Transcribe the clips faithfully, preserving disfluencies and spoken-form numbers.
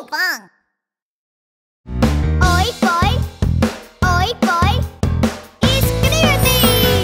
Pan. Hoy poi, hoy poi, iscriviti!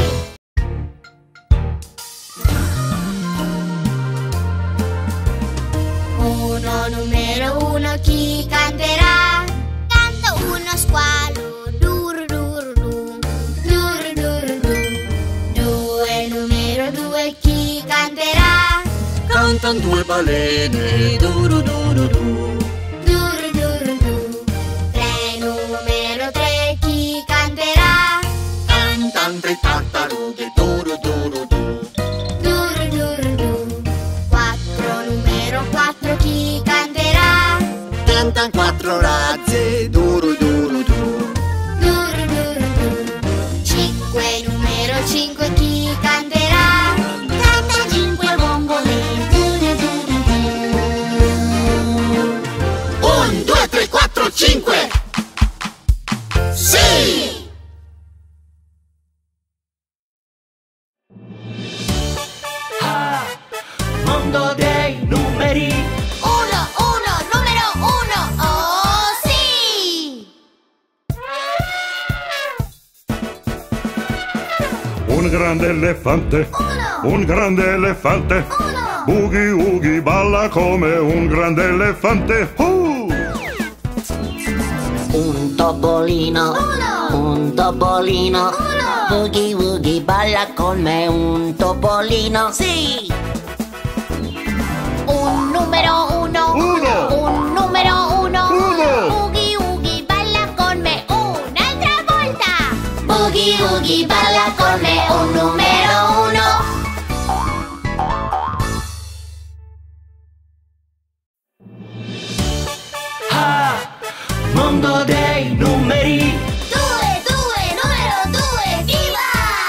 Uno, numero uno, chi canterà? Canta uno squalo, dur dur dur, dur dur dur. Due, numero due, chi canterà? Cantan due balene, duru duru du. Dur dur dur. Tre, numero tre, chi canterà? Cantan tre tartarughe, duru duru du. Dur dur dur. Quattro, numero quattro, chi canterà? Cantan quattro razze, duru duru du. Dur dur dur. Cinque, numero cinque, chi canterà? Canta cinque bombole. Dur dur dur. Un, due, tre, quattro, cinque! Sì! Ah, mondo dei numeri. Uno, uno, numero uno. Oh sì! Un grande elefante, Uno, un grande elefante, uno. Boogie Woogie balla come un grande elefante. Uh! Un topolino, Uno. un topolino, Uno. Boogie Woogie balla con me, un topolino. Sì! Un numero uno. Uno. Un numero uno. Uno. Boogie Woogie balla con me un'altra volta. Boogie Woogie balla con me un numero uno. Ah, mondo dei numeri. Due, due, numero due, viva!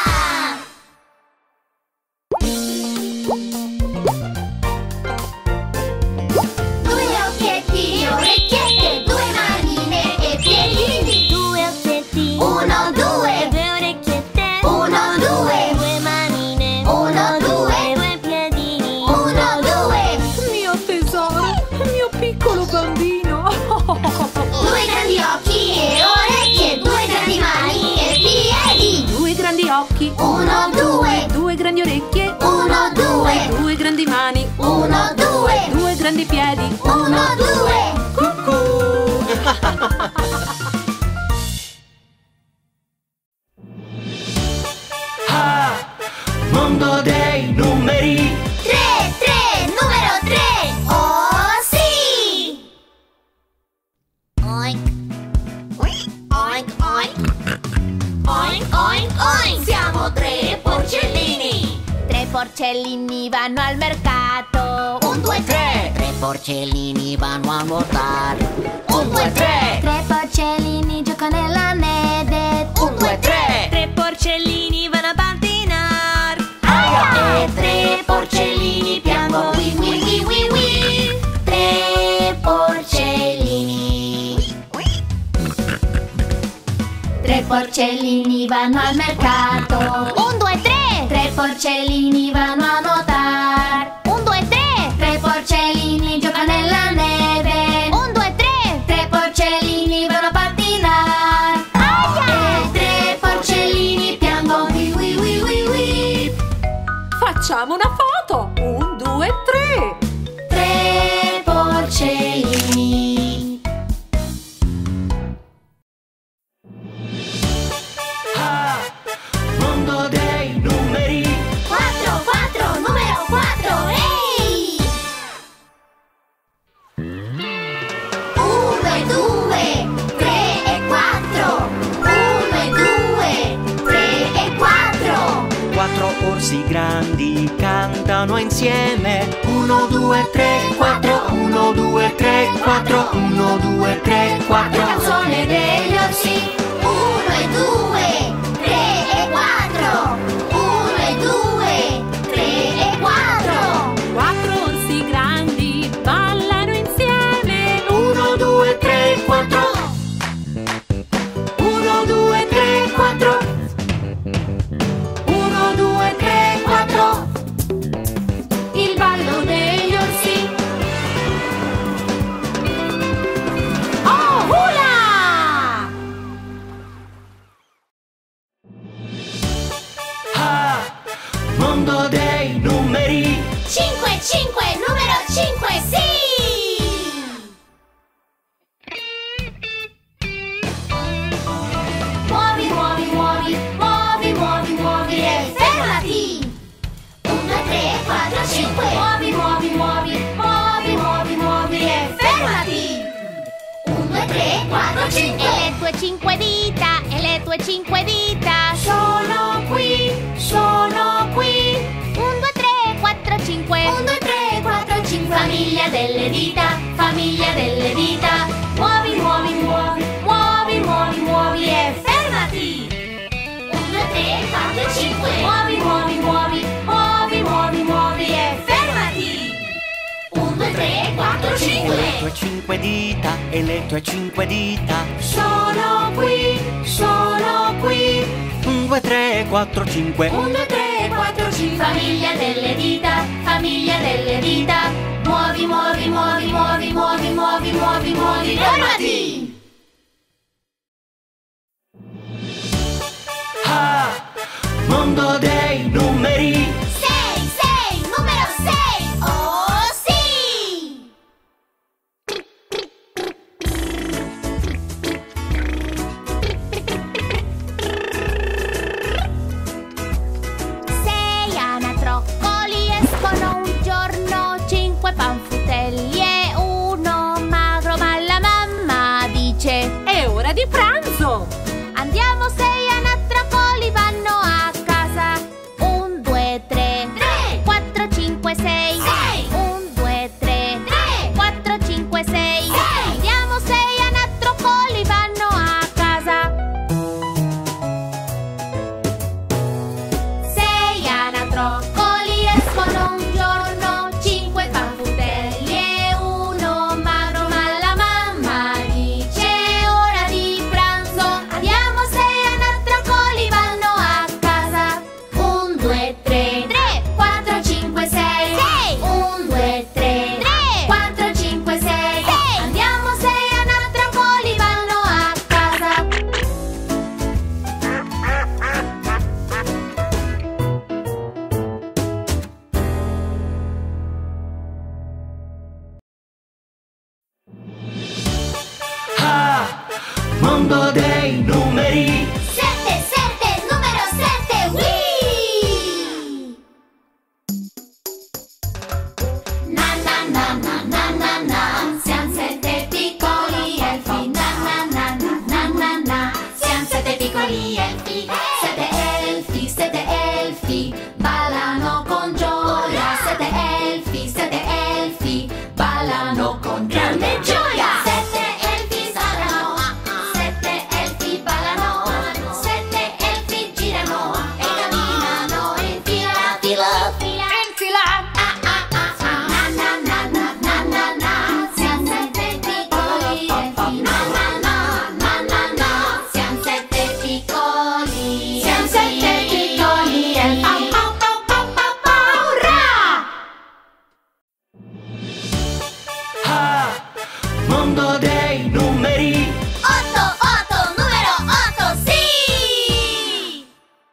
Due occhietti, orecchiette, due manine e piedini. Due occhietti, uno, due, due orecchiette, uno, due, due manine, uno, due, due piedini, uno, due. Mio tesoro, mio piccolo bambino. Due grandi occhi e orecchie, due grandi mani e piedi. Due grandi occhi, Uno, due, due grandi orecchie, uno, due, due grandi mani, uno, due, due grandi piedi. uno, due. Ah, mondo dei numeri. Tre, tre, numero tre. Oh sì! Oink. Oink, oink. Oink, oink, oink. Siamo tre porcellini. Tre porcellini vanno al mercato. Un, due, tre. Tre porcellini vanno a nuotare. Un, due, tre. Tre porcellini giocano nella neve. Un, due, tre. Tre porcellini vanno a pattinare. E tre porcellini piangono. Wi, wi, wi, wi, wi. Tre porcellini. Tre porcellini vanno al mercato. Un, due, tre. Tre porcellini vanno a nuotare. Un, due, tre. Tre porcellini giocano nella neve. Un, due, tre. Tre porcellini vanno a pattinare. E tre porcellini piangono. Wi, wi, wi, wi, wi. Facciamo una foto. Un, due, tre. Tre porcellini. Ah, mondo dei numeri. Quattro, quattro, numero quattro, ehi! Uno e due, tre e quattro. Uno e due, tre e quattro. Quattro orsi grandi cantano insieme. Uno, due, tre, quattro. Uno, due, tre, quattro. Uno, due, tre, quattro. La canzone degli orsi. Uno e due, tre e quattro. Uno e due, tre e quattro. Quattro orsi grandi ballano insieme. Uno, due, tre, quattro. Uno, due, tre, quattro. Uno, due, tre, quattro. Il ballo degli orsi. quattro, cinque. E le tue cinque dita, e le tue cinque dita sono qui, sono qui. Un, due, tre, quattro, cinque. Un, due, tre, quattro, cinque. Famiglia delle dita, famiglia delle dita. Muovi, muovi, muovi, muovi, muovi, muovi e fermati. Un, due, tre, quattro, cinque. Muovi, muovi, muovi, muovi, muovi, muovi e fermati. Un, due, tre, quattro, cinque. Le tue cinque dita e le tue cinque dita sono qui, sono qui. Un, due, tre, quattro, cinque. Un, due, tre, quattro, cinque. Famiglia delle dita, famiglia delle dita. Muovi, muovi, muovi, muovi, muovi, muovi, muovi, muovi, fermati! Ah, mondo dei numeri. Sei, sei, numero sei, oh sì! Sei anatroccoli escono un giorno, cinque panfutelli e uno magro, ma la mamma dice: È ora di pranzo! andiamo, sei anatroccoli vanno a casa. Un, due, tre, tre, quattro, cinque, sei, sei. Un, due, tre, tre, quattro, cinque, sei, sei. Andiamo, sei anatroccoli vanno a casa. Sei anatroccoli escono un giorno, cinque panfutelli e uno magro, ma la mamma dice: ora di pranzo. Andiamo, sei anatroccoli vanno a casa. Un, due, tre, tre, quattro, cinque, sei, sei. Un, due, tre, tre, quattro, cinque, sei, sei. Andiamo, sei anatroccoli vanno a casa. Ah, mondo dei numeri. Sette, sette, numero sette, oui! Na na na na na na na, siamo sette piccoli elfi. Na na na na na na na, siamo sette piccoli elfi. Sette elfi, sette elfi, ballano con gioia. Sette elfi, sette elfi, ballano con grande gioia. Sette elfi ballano, sette elfi ballano, sette elfi girano e camminano in fila, fila, fila, in fila. Ah ah ah ah, na na na na na na na, siamo sette piccoli elfi. Na na na na na na, siamo sette piccoli, siamo sette piccoli elfi. Pau pau pau pau pau pau, urrà! Ah, mondo dei numeri. Otto, otto, numero otto, sì!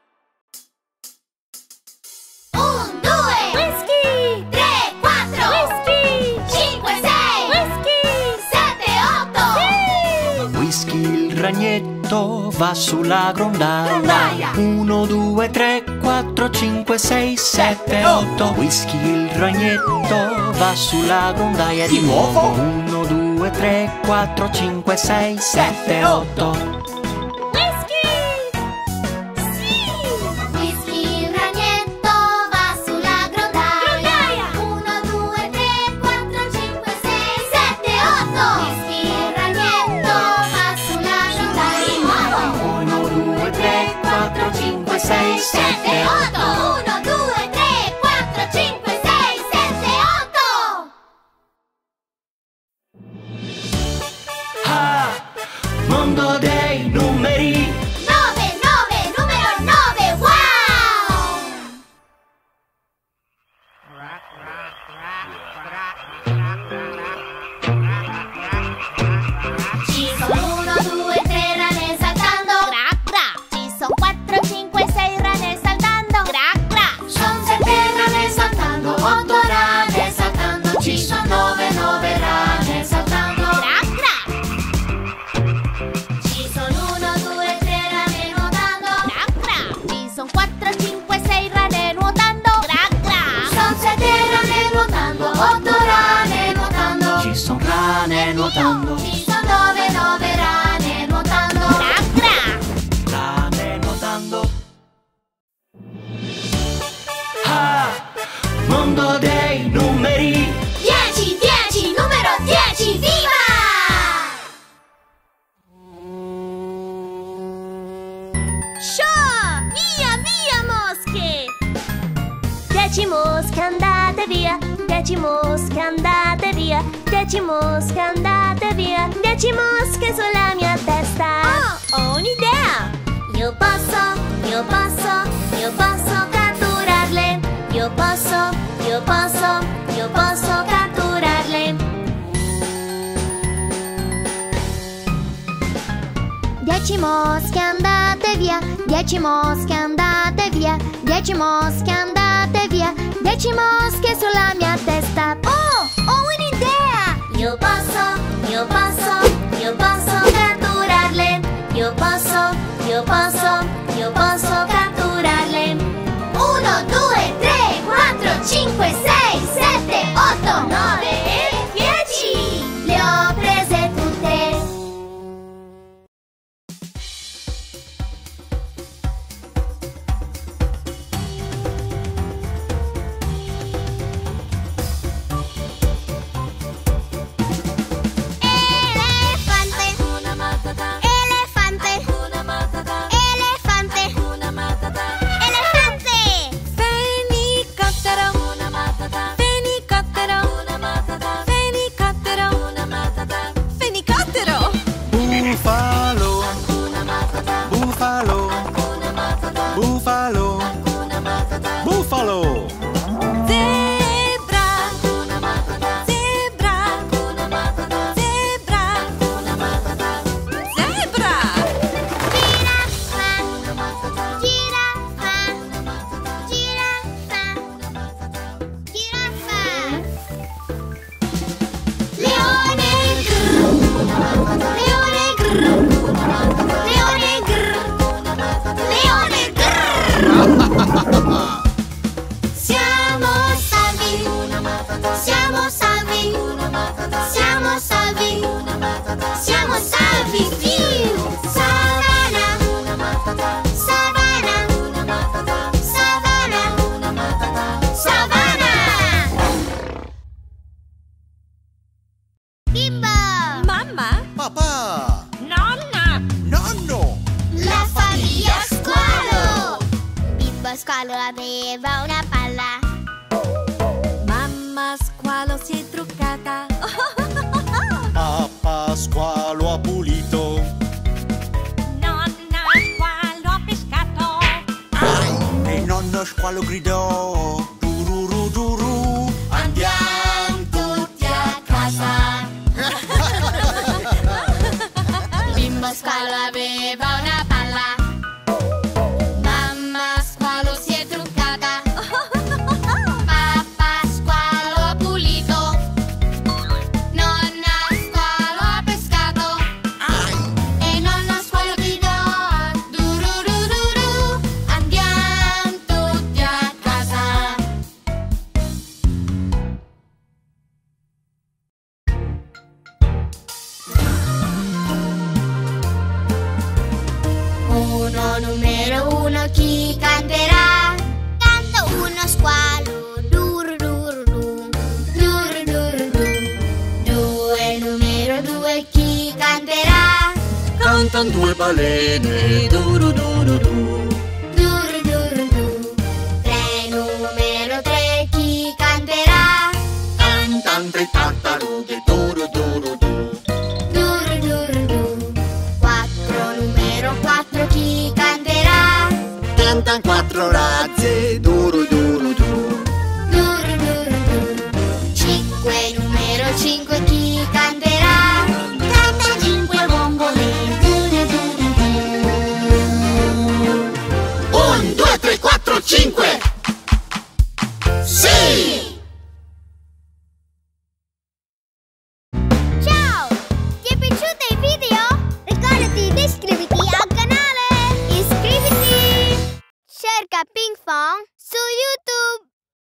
Un, due, whisky! Tre, quattro, whisky! Cinque, sei, whisky! Sette, otto, sì! Whisky il ragnetto va sulla grondaia. Grondaia. Uno, due, tre, quattro, cinque, sei, sette, otto. Whisky il ragnetto va sulla grondaia di nuovo. Uno, due, tre, quattro, cinque, sei, sette, otto. Whisky, il ragnetto va sulla grondaia. Uno, due, tre, quattro, cinque, sei, sette, otto. Whisky, il ragnetto va sulla grondaia. Di nuovo. Uno, due, tre, quattro, cinque, sei, sette, otto. Uno, due, tre, quattro, cinque, sei, sette, otto. Ah, mondo dei numeri. Nove, nove, numero nove, wow! Ci sono uno, due, tre rane saltando. Gra, gra. Ci sono quattro, cinque, sei rane saltando. Gra, gra. Sono sette rane saltando, otto rane saltando. Ci sono nove, nove rane saltando. Gra, gra. Ci sono uno, due, tre rane nuotando. Gra, gra. Ci sono quattro, cinque, sei rane nuotando. Gra, gra. Sono sette rane nuotando, otto rane nuotando. Ci sono rane nuotando. Ci sono nove, nove rane Dieci mosche andate via, dieci mosche sulla mia testa. Oh, ho un'idea! Io posso, io posso, io posso catturarle. Io posso, io posso, io posso catturarle. Dieci mosche andate via, dieci mosche andate via, dieci mosche andate via, dieci mosche sulla mia testa. Oh, ho un'idea! Io posso, io posso, io posso catturarle. Io posso, io posso, io posso catturarle. Uno, due, tre, quattro, cinque, sei, sette, otto, nove e dieci. Le ho prese tutte. Squalo aveva una palla. Mamma Squalo si è truccata. Papà Squalo ha pulito. Nonna Squalo ha pescato. Ai! E nonno Squalo gridò: dururu duru, andiamo tutti a casa. Il bimbo Squalo aveva una palla. Numero uno, chi canterà? Canta uno squalo, dur dur du, dur dur du. Due, numero due, chi canterà? Cantan due balene, duru duru du. Dur dur du. Tre, numero tre, chi canterà? Cantan tre tartarughe, duru duru du. Dur dur du. Quattro, numero quattro, chi canterà? Cantan quattro razze, duru duru du. Dur dur du. Cinque, numero cinque, chi canterà? Canta cinque bombole. Dur dur du. Un, due, tre, quattro, cinque! Sì! Ciao! Ti è piaciuto il video? Ricordati di iscriverti al canale! Iscriviti! Cerca Ping Pong